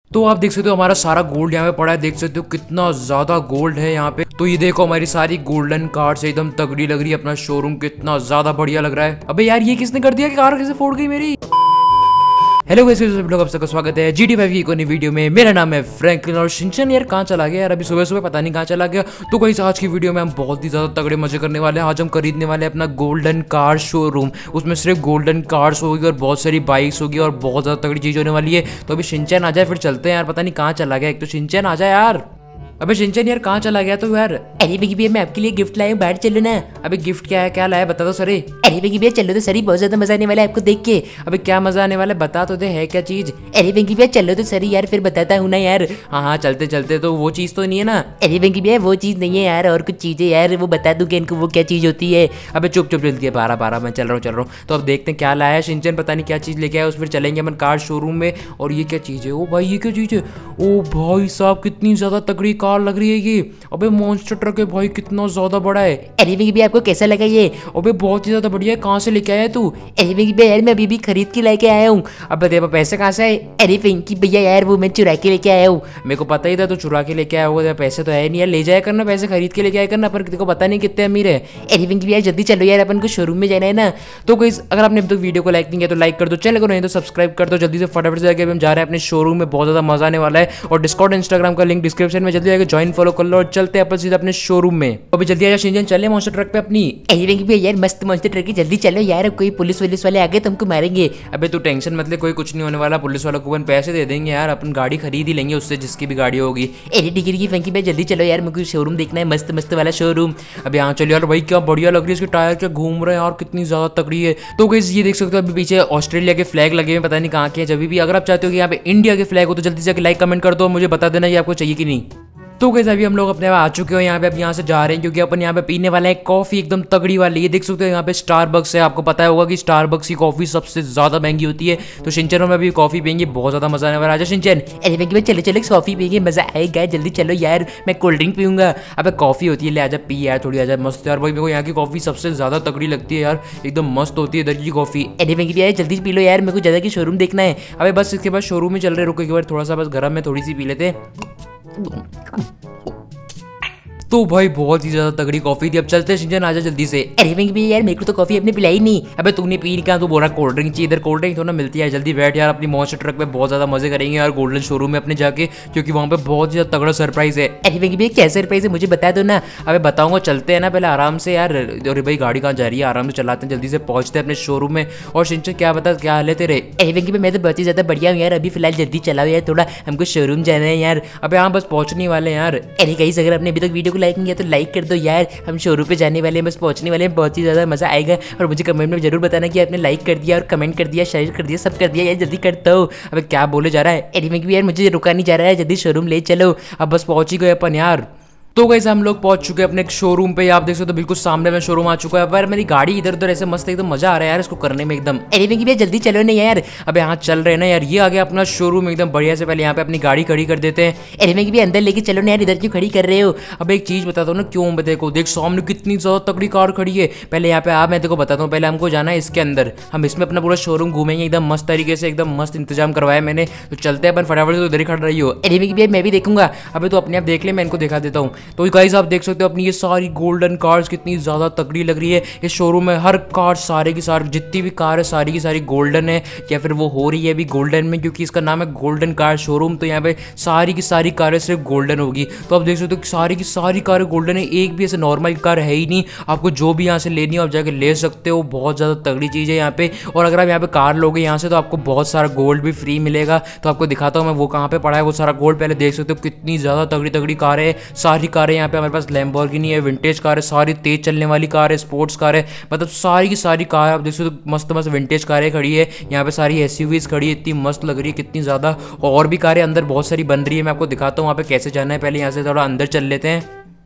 तो आप देख सकते हो हमारा सारा गोल्ड यहाँ पे पड़ा है, देख सकते हो कितना ज्यादा गोल्ड है यहाँ पे। तो ये देखो हमारी सारी गोल्डन कार्ड्स एकदम तगड़ी लग रही है, अपना शोरूम कितना ज्यादा बढ़िया लग रहा है। अबे यार ये किसने कर दिया कि कार कैसे फोड़ गई मेरी। हेलो गाइस, आप सबका स्वागत है GT5 की एक नई वीडियो में। मेरा नाम है फ्रैंकलिन और शिनचैन यार कहाँ चला गया यार, अभी सुबह सुबह पता नहीं कहाँ चला गया। तो गाइस आज की वीडियो में हम बहुत ही ज्यादा तगड़े मजे करने वाले हैं। आज हम खरीदने वाले हैं अपना गोल्डन कार शोरूम। उसमें सिर्फ गोल्डन कार्स होगी और बहुत सारी बाइक्स होगी और बहुत ज्यादा तगड़ी चीज होने वाली है। तो अभी शिनचैन आ जाए फिर चलते हैं यार, पता नहीं कहाँ चला गया। एक तो शिनचैन आ जाए यार। अबे शिनचैन यार कहाँ चला गया तो यार। अरे बिगी भैया मैं आपके लिए गिफ्ट लाया हूँ, बाहर चलो ना। अबे गिफ्ट क्या है, क्या लाया बता दो सरे। अरे बिगी भैया चलो तो सरी, बहुत ज्यादा मजा आने वाला है आपको देख के। अबे क्या मजा आने वाला है बता तो दे, है क्या चीज। अरे बिगी भैया चलो तो सरी यार, फिर बताता हूँ ना यार। हाँ हाँ चलते चलते। तो वो चीज तो नहीं है ना। अरे बिगी भैया वो चीज नहीं है यार, और कुछ चीजें यार, वो बता दूंगा इनको वो क्या चीज होती है। अबे चुप चुप जल्दी है, 12 मैं चल रहा हूँ। तो अब देखते हैं क्या लाया है शिनचैन, पता नहीं क्या चीज लेके आया। उस फिर चलेंगे अपन कार शोरूम में। और ये क्या चीज है, ओ भाई ये क्या चीज है। ओ भाई साहब कितनी ज्यादा तगड़ी कार लग रही है ये। अबे मॉन्स्टर ट्रक है भाई, कितना ज्यादा बड़ा है। अरे बिगी भैया आपको कैसा लगा ये। अबे बहुत ही ज्यादा बढ़िया है, कहाँ से लेके आया तू। अरे बिगी भैया यार मैं अभी भी खरीद के लेके आया हूँ। अब तेरे पास पैसे कहाँ से आए। अरे पिंकी भैया यार वो मैं चुरा के लेके आया हूँ। मेरे को पता ही था तू चुरा के लेके आया होगा, तेरे पैसे तो है नहीं यार, ले जाया करना पैसे, खरीद के लेके आया करना। पर तेरे को पता नहीं कितने अमीर है। अरे पिंकी भैया जल्दी चलो यार, अपन को शोरूम में जाना है ना। तो गाइस अगर आपने अभी तक वीडियो को लाइक नहीं किया तो लाइक कर दो, चैनल को नहीं तो सब्सक्राइब कर दो जल्दी से फटाफट से। जाके हम जा रहे हैं अपने शोरूम में, बहुत ज्यादा मजा आने वाला है। और डिस्कॉर्ड इंस्टाग्राम का लिंक डिस्क्रिप्शन में, जल्दी जाकर ज्वाइन फॉलो कर लो और चलते हैं अपन सीधा अपने शोरूम में। अभी जल्दी आजा शिनचैन, चले मॉन्स्टर ट्रक पे अपनी। अरे पिंकी भैया यार मस्त मॉन्स्टर ट्रक है, जल्दी चलो यार, अब कोई पुलिस वुलिस वाले आ गए तो हमको मारेंगे। अबे तू टेंशन मत ले, कोई कुछ नहीं होने वाला। पुलिस वालों को अपन पैसे दे देंगे यार, अपन गाड़ी खरीद ही लेंगे उससे, जिसकी भी गाड़ी होगी। अरे डिग्री की फंकी भाई जल्दी चलो यार, मुझे शोरूम देखना है, मस्त मस्त वाला शोरूम। अब यहाँ चलो यार भाई, क्या बढ़िया लग रही है, इसके टायर क्या घूम रहे हैं यार, कितनी ज्यादा तगड़ी है। तो गाइस ये देख सकते हो अभी पीछे ऑस्ट्रेलिया के फ्लैग लगे हुए, पता नहीं कहाँ के हैं। जब भी अगर आप चाहते हो कि यहाँ पे इंडिया के फ्लैग हो तो जल्दी से लाइक कमेंट कर दो, मुझे बता देना ये आपको चाहिए कि नहीं। तो गाइस अभी हम लोग अपने आ चुके हो यहाँ पे, अब यहाँ से जा रहे हैं क्योंकि अपन यहाँ पे पीने वाले हैं कॉफी एकदम तगड़ी वाली। ये देख सकते हो यहाँ पे स्टारबक्स है, आपको पता होगा कि स्टारबक्स की कॉफी सबसे ज्यादा महंगी होती है। तो शिनचैन में अभी कॉफी पियेंगे, बहुत ज्यादा मजा आने वाला है। आजा शिनचैन। अरे भाई चलो चलो कॉफी पियेंगे, मजा आएगा, जल्दी चलो यार, मैं कोल्ड ड्रिंक पीऊंगा। अबे कॉफी होती है, ले आजा पी यार थोड़ी, आजा मस्त यार भाई। मेरे को यहाँ की कॉफी सबसे ज्यादा तगड़ी लगती है यार, एकदम मस्त होती है इधर की कॉफी। अरे भाई यार जल्दी पी लो यार, मेरे को ज्यादा की शोरूम देखना है। अबे बस इसके बाद शोरूम में चल रहे, रुको एक बार थोड़ा सा बस गरम में थोड़ी सी पी लेते। तो भाई बहुत ही ज्यादा तगड़ी कॉफी थी। अब चलते हैं शिनचैन, आजा जल्दी से। अरे भैया यार मेरे को तो कॉफी अपने पिलाई नहीं। अबे तूने पी क्या, तू बोल रहा कोल्ड ड्रिंक चाहिए, इधर कोल्ड ड्रिंक थोड़ा मिलती है। जल्दी बैठ यार, अपनी मॉन्स्टर ट्रक पे बहुत ज्यादा मजे करेंगे यार गोल्डन शोरूम में अपने जाके, क्योंकि वहाँ पे बहुत ज्यादा तगड़ा सरप्राइज है। अरे भैया क्या सरप्राइज है मुझे बता दो ना। अबे बताऊंगा, चलते हैं ना पहले आराम से यार। अरे भाई गाड़ी कहाँ जा रही है, आराम से चलाते हैं, जल्दी से पहुंचते हैं अपने शोरूम में। और शिनचैन क्या बता, क्या हाल है तेरे। अरे भैया मैं तो बहुत ही ज्यादा बढ़िया हूँ यार, अभी फिलहाल जल्दी चलाओ यार, थोड़ा हमको शोरूम जाना है यार। अबे हाँ बस पहुंचने वाले यार। अरे गाइस अगर आपने अभी तक वीडियो को लाइक नहीं किया तो लाइक कर दो यार, हम शोरूम पे जाने वाले हैं, बस पहुंचने वाले हैं, बहुत ही ज्यादा मजा आएगा। और मुझे कमेंट में जरूर बताना कि आपने लाइक कर दिया और कमेंट कर दिया, शेयर कर दिया, सब कर दिया यार, जल्दी करता हूँ। अबे क्या बोले जा रहा है। अरे मैं यार मुझे रुका नहीं जा रहा है, जल्दी शोरूम ले चलो। अब बस पहुंच ही गए अपन यार। तो गाइस हम लोग पहुंच चुके हैं अपने शोरूम पे, आप देख सकते हो बिल्कुल सामने में शोरूम आ चुका है। पर मेरी गाड़ी इधर उधर ऐसे मस्त, एकदम मजा आ रहा है यार इसको करने में एकदम। अरे भैया जल्दी चलो ना यार। अब यहाँ चल रहे हैं ना यार, ये आ गया अपना शोरूम एकदम बढ़िया से। पहले यहाँ पे अपनी गाड़ी खड़ी कर देते हैं। अरे भैया अंदर लेके चलो ना यार, इधर क्यों खड़ी कर रहे हो। अब एक चीज बताता हूँ ना क्यों, देखो देख सामने कितनी ज्यादा तगड़ी कार खड़ी है। पहले यहाँ पे आप, मैं तेको बताता हूँ, पहले हमको जाना है इसके अंदर, हम इसमें अपना पूरा शोरूम घूमेंगे एकदम मस्त तरीके से, एकदम मस्त इंतजाम करवाया मैंने। तो चलते हैं अपन फटाफट से, उधर ही खड़ रही हो। अरे भैया मैं भी देखूंगा। अबे तो अपने आप देख ले, मैं इनको दिखा देता हूँ। तो गाइस आप देख सकते हो अपनी ये सारी गोल्डन कार्स कितनी ज्यादा तगड़ी लग रही है। इस शोरूम में हर कार, सारे की सारी जितनी भी कार है सारी की सारी गोल्डन है, या फिर वो हो रही है अभी गोल्डन में, क्योंकि इसका नाम है गोल्डन कार शोरूम। तो यहाँ पे सारी की सारी कारें सिर्फ गोल्डन होगी। तो आप देख सकते हो सारी की सारी कारें गोल्डन है, एक भी ऐसे नॉर्मल कार है ही नहीं। आपको जो भी यहाँ से लेनी हो आप जाके ले सकते हो, बहुत ज़्यादा तगड़ी चीज़ है यहाँ पे। और अगर आप यहाँ पे कार लोगे यहाँ से तो आपको बहुत सारा गोल्ड भी फ्री मिलेगा। तो आपको दिखाता हूँ मैं वो कहाँ पे पड़ा है वो सारा गोल्ड। पहले देख सकते हो कितनी ज़्यादा तगड़ी तगड़ी कारें है, सारी कारें यहाँ पे हमारे पास लैम्बोर्गिनी है, विंटेज कार है, सारी तेज चलने वाली कार है, स्पोर्ट्स कार है, मतलब सारी की सारी कार आप देख सकते हो मस्त मस्त विंटेज कारें खड़ी है। यहाँ पे सारी एसयूवीज खड़ी है, इतनी मस्त लग रही है, कितनी ज़्यादा। और भी कारें अंदर बहुत सारी बन रही है, मैं आपको दिखाता हूँ वहाँ पे कैसे जाना है। पहले यहाँ से थोड़ा अंदर चल लेते हैं।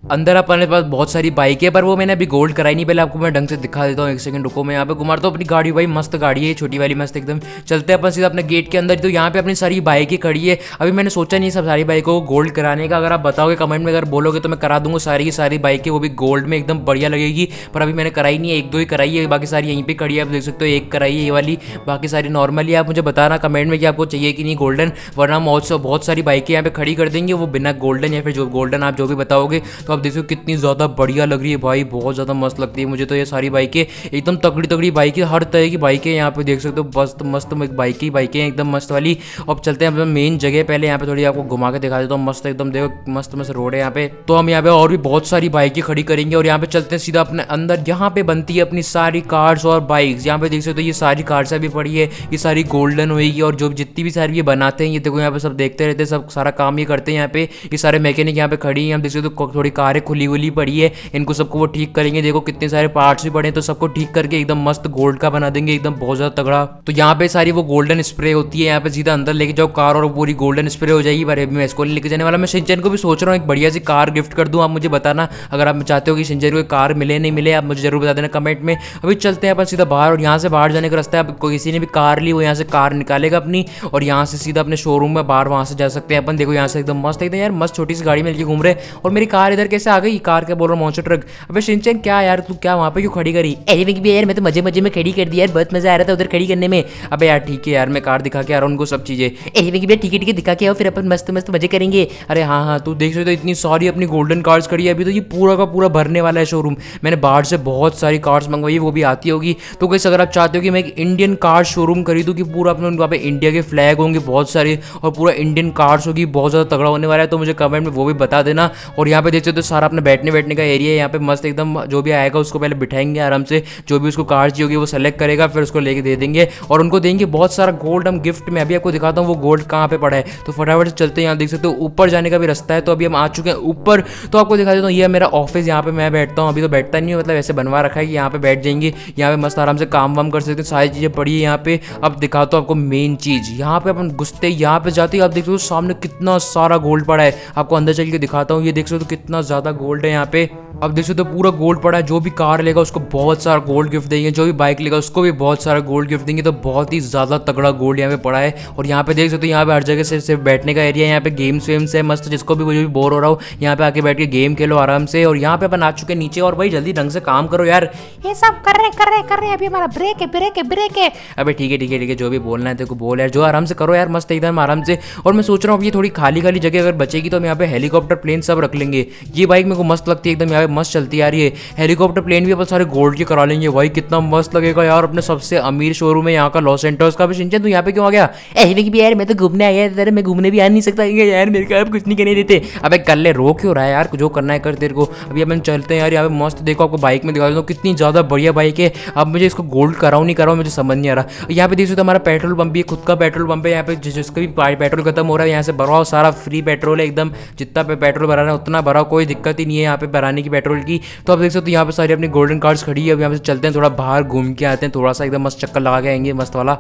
अंदर अपने पास बहुत सारी बाइक है, पर वो मैंने अभी गोल्ड कराई नहीं। पहले आपको मैं ढंग से दिखा देता हूँ, एक सेकंड रुको। मैं यहाँ पे घुमाता हूँ अपनी गाड़ी, भाई मस्त गाड़ी है, छोटी वाली मस्त एकदम। चलते हैं अपन सीधा अपने गेट के अंदर। तो यहाँ पे अपनी सारी बाइकें खड़ी है। अभी मैंने सोचा नहीं सब सारी बाइकों को गोल्ड कराने का। अगर आप बताओगे कमेंट में, अगर बोलोगे तो मैं करा दूंगा सारी की सारी बाइकें, वो भी गोल्ड में एकदम बढ़िया लगेगी। पर अभी मैंने कराई नहीं है, एक दो ही कराई है, बाकी सारी यहीं पे खड़ी है। आप देख सकते हो एक कराई है ये वाली, बाकी सारी नॉर्मली। आप मुझे बताना कमेंट में कि आपको चाहिए कि नहीं गोल्डन, वरना बहुत सारी बाइकें यहाँ पे खड़ी कर देंगे वो बिना गोल्डन, या फिर जो गोल्डन आप जो भी बताओगे। तो आप देखो कितनी ज़्यादा बढ़िया लग रही है भाई, बहुत ज़्यादा मस्त लगती है मुझे तो ये सारी बाइकें। एकदम तगड़ी तगड़ी बाइकें, हर तरह की बाइकें यहाँ पे देख सकते हो, मस्त मस्त बाइकें एकदम मस्त वाली। अब चलते हैं अपने मेन जगह। पहले यहाँ पे थोड़ी आपको घुमा के दिखा देता हूँ, मस्त एकदम देखो मस्त मस्त रोड है यहाँ पे। तो हम यहाँ पे और भी बहुत सारी बाइकें खड़ी करेंगे और यहाँ पे चलते हैं सीधा अपने अंदर। यहाँ पे बनती है अपनी सारी कार्स और बाइक्स। यहाँ पे देख सकते हो ये सारी कार्स भी पड़ी है, ये सारी गोल्डन होगी। और जो जितनी भी सारी ये बनाते हैं, ये देखो यहाँ पे सब देखते रहते हैं, सब सारा काम ये करते हैं यहाँ पे। ये सारे मैकेनिक यहाँ पे खड़ी हैं। हम देख सकते हो थोड़ी कारें खुली पड़ी है, इनको सबको वो ठीक करेंगे। देखो कितने सारे पार्ट्स भी पड़े हैं, तो सबको ठीक करके एकदम मस्त गोल्ड का बना देंगे, एकदम बहुत ज्यादा तगड़ा। तो यहाँ पे सारी वो गोल्डन स्प्रे होती है, यहाँ पे सीधा अंदर लेके जाओ कार और पूरी गोल्डन स्प्रे हो जाएगी। पर मैं इसको लेके जाने वाला, मैं शिनचैन को भी सोच रहा हूँ एक बढ़िया सी कार गिफ्ट कर दूँ। आप मुझे बताना अगर आप चाहते हो कि शिनचैन को कार मिले नहीं मिले, आप मुझे जरूर बता देना कमेंट में। अभी चलते हैं अपन सीधा बाहर, और यहाँ से बाहर जाने का रास्ता है। किसी ने भी कार ली वो यहाँ से कार निकालेगा अपनी, और यहाँ से सीधा अपने शोरूम में बाहर वहाँ से जा सकते हैं अपन। देखो यहाँ से एकदम मस्त, एकदम यार मस्त छोटी सी गाड़ी में लेके घूम रहे। और मेरी कार इधर कैसे आ गई, कार क्या बोल रहा हूँ, मॉन्स्टर ट्रक। अबे शिनचैन क्या यार तू क्या वहाँ पे क्यों खड़ी करी? अरे भी यार मैं तो मजे मजे में खड़ी कर दी यार, बहुत मजा आ रहा था उधर खड़ी करने में। अबे यार ठीक है यार, मैं कार दिखा के आ रहा हूँ उनको सब चीजें। अरे भी ठीक है दिखा के आओ, फिर अपन मस्त मस्त मजे करेंगे। अरे हाँ, तू देख सकते हो इतनी सारी अपनी गोल्डन कार्स खड़ी है। अभी तो ये पूरा का पूरा भरने वाला है शोरूम। मैंने बाहर से बहुत सारी कार्स मंगवाई है, वो भी आती होगी। तो कैसे अगर आप चाहते हो कि मैं एक इंडियन कार शोरूम खरीदूँ कि पूरा अपने वहाँ पे इंडिया के फ्लैग होंगे बहुत सारे, और पूरा इंडियन कार्स होगी, बहुत ज़्यादा तगड़ा होने वाला है, तो मुझे कमेंट में वो भी बता देना। और यहाँ पे देख सकते हो सारा अपने बैठने का एरिया है यहाँ पे मस्त एकदम। जो भी आएगा उसको पहले बिठाएंगे आराम से, जो भी उसको कार चाहिए होगी वो सेलेक्ट करेगा, फिर उसको लेके दे देंगे और उनको देंगे बहुत सारा गोल्ड हम गिफ्ट में। अभी आपको दिखाता हूँ वो गोल्ड कहाँ पे पड़ा है, तो फटाफट से चलते हैं। यहाँ देख सकते हो ऊपर जाने का भी रास्ता है, तो अभी हम आ चुके हैं ऊपर। तो आपको दिखा देता हूँ ये मेरा ऑफिस, यहाँ पे मैं बैठता हूँ। अभी तो बैठता नहीं हूँ, मतलब ऐसे बनवा रखा है कि यहाँ पे बैठ जाएंगे, यहाँ पे मस्त आराम से काम वाम कर सकते हैं, सारी चीज़ें पड़ी है यहाँ पे। अब दिखाता हूँ आपको मेन चीज़, यहाँ पे अपन घुसते यहाँ पे जाते हैं, आप देख सकते हो सामने कितना सारा गोल्ड पड़ा है। आपको अंदर चल के दिखाता हूँ, ये देख सकते हो कितना ज़्यादा गोल्ड है यहाँ पे। अब देख सकते हो पूरा गोल्ड पड़ा है। जो भी कार लेगा उसको बहुत सारा गोल्ड गिफ्ट देंगे, जो भी बाइक लेगा उसको भी बहुत सारा गोल्ड गिफ्ट देंगे। तो बहुत ही ज़्यादा तगड़ा गोल्ड यहाँ पे पड़ा है। और यहाँ पे देख सकते हो यहाँ पे हर जगह से सिर्फ बैठने का एरिया है, यहाँ पे गेम्स वेम्स है मस्त, जिसको भी भी बोर हो रहा हो यहाँ पे आके बैठ के गेम खेलो आराम से। और यहाँ पे अपन आ चुके नीचे, और भाई जल्दी ढंग से काम करो यार, ये सब कर रहे अभी हमारा ब्रेक है। अबे ठीक है, जो भी बोलना है तेरे को बोल यार, जो आराम से करो यार मस्त एकदम आराम से। और मैं सोच रहा हूँ ये थोड़ी खाली जगह अगर बचेगी तो हम यहाँ पे हेलीकॉप्टर प्लेन सब रख लेंगे। ये बाइक मेरे को मस्त लगती है एकदम, यहाँ पे मस्त चलती है यार ये हेलीकॉप्टर प्लेन भी अपन सारे गोल्ड के करा लेंगे। भाई कितना मस्त लगेगा यार, अपने सबसे अमीर शोरूम है यहाँ का, लॉस एंटोस का भी। शिनचैन तू यहाँ पे क्यों आ गया? अरे भी यार मैं तो घूमने आया था, मैं घूमने भी आ नहीं सकता यार, मेरे को आप कुछ नहीं करने देते। अबे कर ले, रो क्यों रहा है यार, जो करना है कर तेरे को। अभी अपन चलते हैं यार, यहाँ पे मस्त देखो आपको बाइक में दिखा देता हूँ कितनी ज़्यादा बढ़िया बाइक है। अब मुझे इसको गोल्ड कराऊँ नहीं कराऊँ मुझे समझ नहीं आ रहा। यहाँ पे देख सकते हो हमारा पेट्रोल पंप भी है, खुद का पेट्रोल पंप है। यहाँ पे जिसका भी पेट्रोल खत्म हो रहा है यहाँ से भराओ, सारा फ्री पेट्रोल है एकदम, जितना पे पेट्रोल भराना है उतना भराओ, कोई दिक्कत ही नहीं है यहाँ पे भराने की पेट्रोल की। तो आप देख सकते हो यहाँ पे सारी अपनी गोल्डन कार्स खड़ी है। अब यहाँ पे चलते हैं, थोड़ा बाहर घूम के आते हैं, थोड़ा सा एकदम मस्त चक्कर लगा के आएंगे मस्त वाला।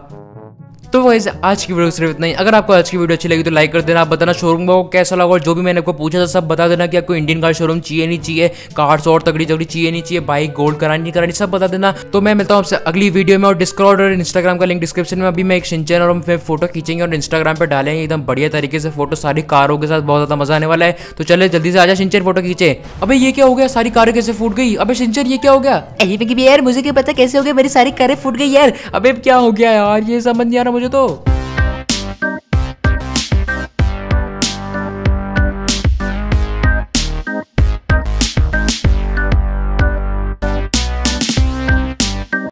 तो वैसे आज की वीडियो सिर्फ इतना ही। अगर आपको आज की वीडियो अच्छी लगी तो लाइक कर देना। आप बताना शोरूम को कैसा लगा, और जो भी मैंने आपको पूछा था सब बता देना कि आपको इंडियन कार शोरूम चाहिए नहीं चाहिए, कार्स और तगड़ी तगड़ी चाहिए नहीं चाहिए, बाइक गोल्ड करानी नहीं करानी, सब बता देना। तो मैं मिलता हूँ आपसे अगली वीडियो में। और डिस्कॉर्ड और इंस्टाग्राम का लिंक डिस्क्रिप्शन में। अभी मैं एक शिनचैन और हम फोटो खींचेंगे और इंस्टाग्राम पर डालेंगे एकदम बढ़िया तरीके से फोटो, सारी कारों के साथ, बहुत ज्यादा मजा आने वाला है। तो चले जल्दी से आजा शिनचैन फोटो खींचे। अबे ये क्या हो गया, सारी कारें कैसे फूट गई? अबे शिनचैन ये क्या हो गया? यार मुझे क्या पता कैसे हो गया, मेरी सारी कारें फूट गई यार। अबे क्या हो गया यार, ये समझ नहीं आ रहा मुझे तो।